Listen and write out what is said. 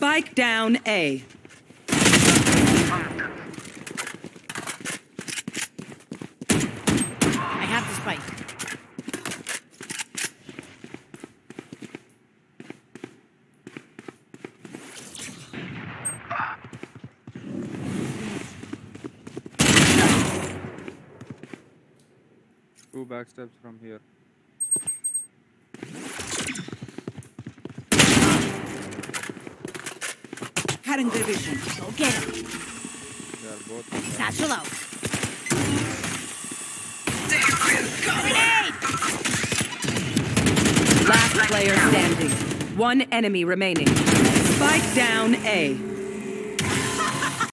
Spike down A. I have the spike. Two backsteps from here. Cutting division. Go get him. They are both. Satchel out. Last player standing. One enemy remaining. Spike down A.